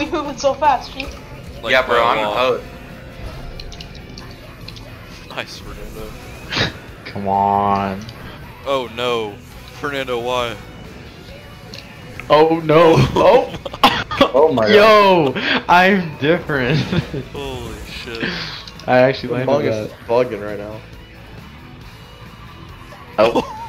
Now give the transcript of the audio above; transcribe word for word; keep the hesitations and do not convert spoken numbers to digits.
you moving so fast, G? Like yeah, bro, I'm a wall. poet. Nice, Fernando. Come on. Oh no, Fernando, why? Oh no. Oh. Oh my Yo, I'm different. Holy shit. I actually The landed bug that. is bugging right now. Oh.